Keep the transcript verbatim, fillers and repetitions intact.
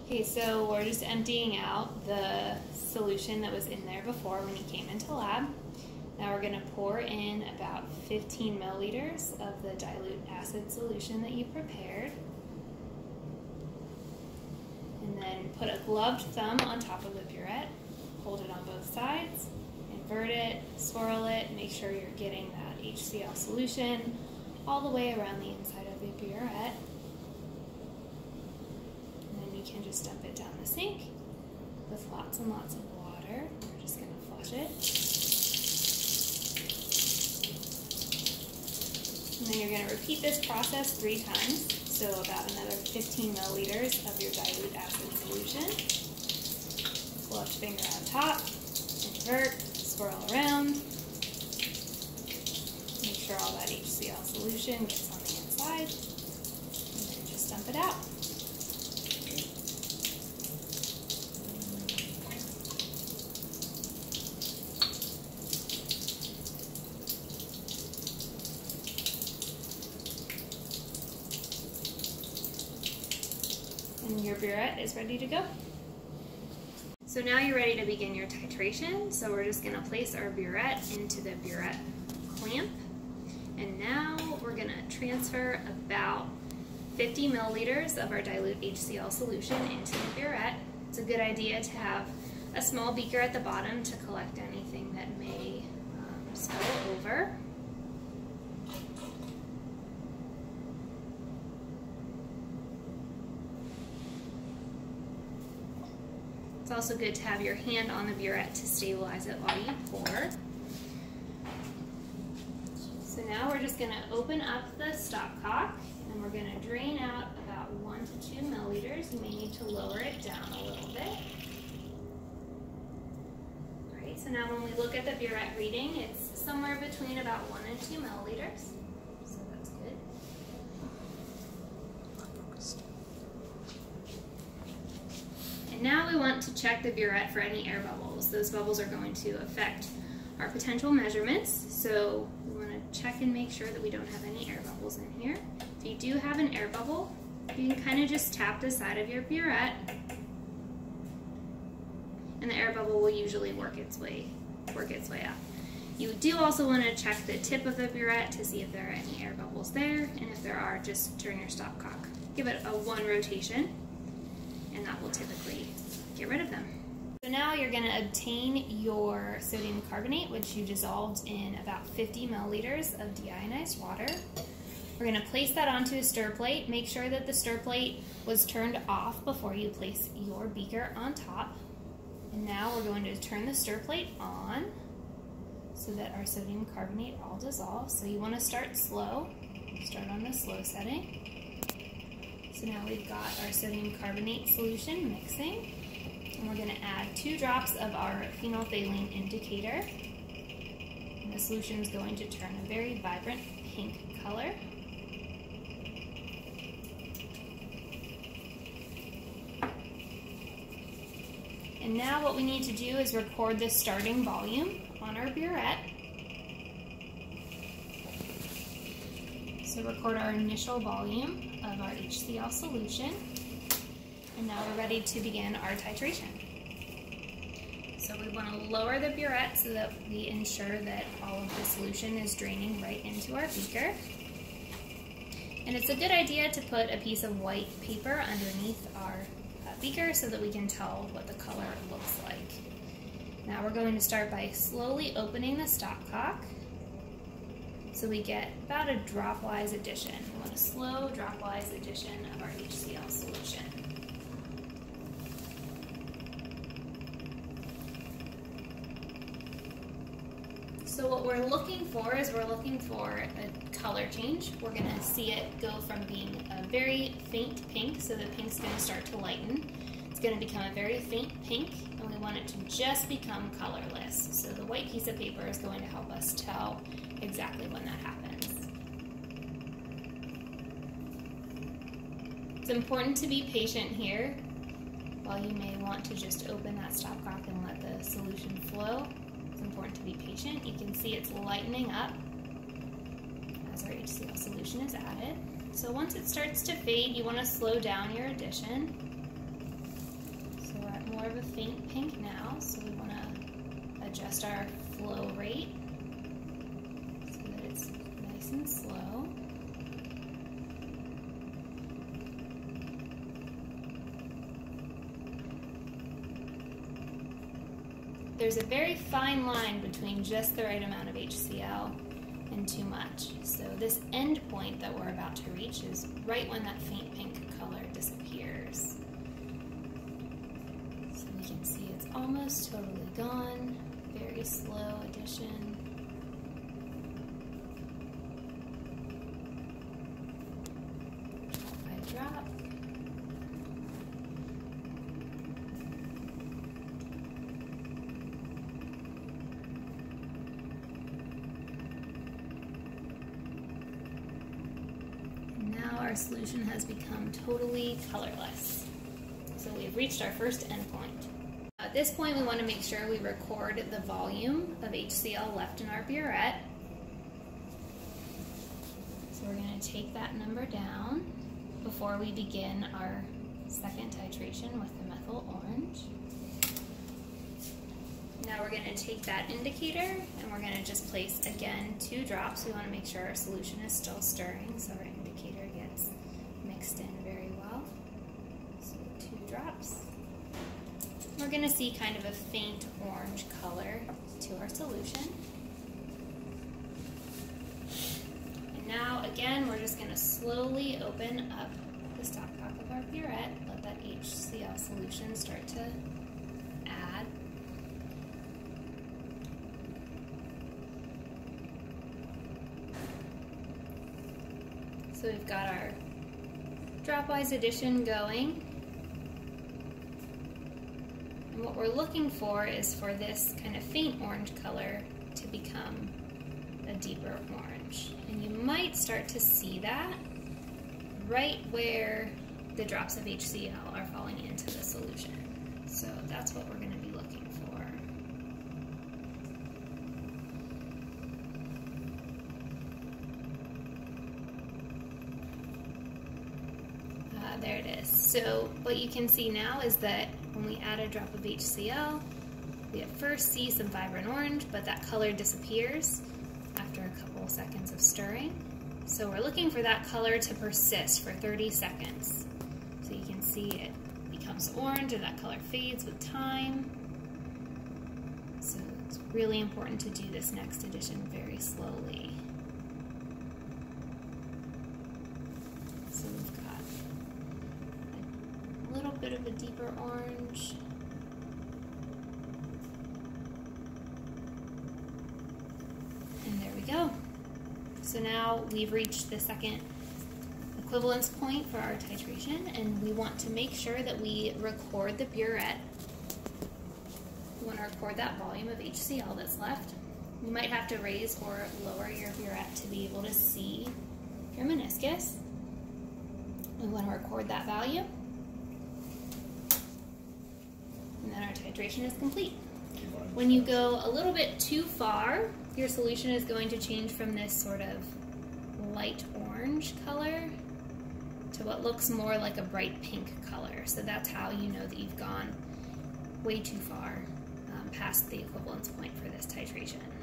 Okay, so we're just emptying out the solution that was in there before when you came into lab. Now we're going to pour in about fifteen milliliters of the dilute acid solution that you prepared. And then put a gloved thumb on top of the burette, hold it on both sides, invert it, swirl it, make sure you're getting that H C L solution all the way around the inside of the burette. Can just dump it down the sink with lots and lots of water. We're just going to flush it. And then you're going to repeat this process three times, so about another fifteen milliliters of your dilute acid solution. Left finger on top, invert, swirl around. Make sure all that H C L solution gets on the inside, and then just dump it out. And your burette is ready to go. So now you're ready to begin your titration. So we're just going to place our burette into the burette clamp. And now we're going to transfer about fifty milliliters of our dilute H C L solution into the burette. It's a good idea to have a small beaker at the bottom to collect anything that may um, spill over. It's also good to have your hand on the burette to stabilize it while you pour. So now we're just going to open up the stopcock and we're going to drain out about one to two milliliters. You may need to lower it down a little bit. All right, so now when we look at the burette reading, it's somewhere between about one and two milliliters. So that's good. And now we want to check the burette for any air bubbles. Those bubbles are going to affect our potential measurements, so we want to check and make sure that we don't have any air bubbles in here. If you do have an air bubble, you can kind of just tap the side of your burette, and the air bubble will usually work its way, work its way up. You do also want to check the tip of the burette to see if there are any air bubbles there, and if there are, just turn your stopcock. Give it a one rotation, and that will typically get rid of them. So now you're going to obtain your sodium carbonate, which you dissolved in about fifty milliliters of deionized water. We're going to place that onto a stir plate. Make sure that the stir plate was turned off before you place your beaker on top. And now we're going to turn the stir plate on so that our sodium carbonate all dissolves. So you want to start slow. Start on the slow setting. So now we've got our sodium carbonate solution mixing. And we're going to add two drops of our phenolphthalein indicator. And the solution is going to turn a very vibrant pink color. And now what we need to do is record the starting volume on our burette. So record our initial volume of our H C L solution. And now we're ready to begin our titration. So we want to lower the burette so that we ensure that all of the solution is draining right into our beaker. And it's a good idea to put a piece of white paper underneath our uh, beaker so that we can tell what the color looks like. Now we're going to start by slowly opening the stopcock so we get about a dropwise addition. We want a slow dropwise addition of our H C L solution. So what we're looking for is we're looking for a color change. We're going to see it go from being a very faint pink, so the pink's going to start to lighten. It's going to become a very faint pink, and we want it to just become colorless. So the white piece of paper is going to help us tell exactly when that happens. It's important to be patient here. While you may want to just open that stopcock and let the solution flow, it's important to be patient. You can see it's lightening up as our H C L solution is added. So once it starts to fade, you want to slow down your addition. So we're at more of a faint pink now, so we want to adjust our flow rate so that it's nice and slow. There's a very fine line between just the right amount of H C L and too much. So this end point that we're about to reach is right when that faint pink color disappears. So we can see it's almost totally gone. Very slow addition. Drop by drop. Our solution has become totally colorless. So we've reached our first endpoint. At this point, we want to make sure we record the volume of H C L left in our burette. So we're going to take that number down before we begin our second titration with the methyl orange. Now we're going to take that indicator and we're going to just place again two drops. We want to make sure our solution is still stirring, so our indicator gets mixed in very well. So two drops. We're going to see kind of a faint orange color to our solution. And now again, we're just going to slowly open up the stopcock of our burette, let that H C L solution start to add. So we've got our dropwise addition going. And what we're looking for is for this kind of faint orange color to become a deeper orange. And you might start to see that right where the drops of H C L are falling into the solution. So that's what we're going to be looking for. There it is. So what you can see now is that when we add a drop of H C L, we at first see some vibrant orange, but that color disappears after a couple seconds of stirring. So we're looking for that color to persist for thirty seconds. So you can see it becomes orange and that color fades with time. So it's really important to do this next addition very slowly. So we've got a little bit of a deeper orange. And there we go. So now we've reached the second equivalence point for our titration, and we want to make sure that we record the burette. We want to record that volume of H C L that's left. You might have to raise or lower your burette to be able to see your meniscus. We want to record that value. And then our titration is complete. When you go a little bit too far, your solution is going to change from this sort of light orange color to what looks more like a bright pink color. So that's how you know that you've gone way too far um, past the equivalence point for this titration.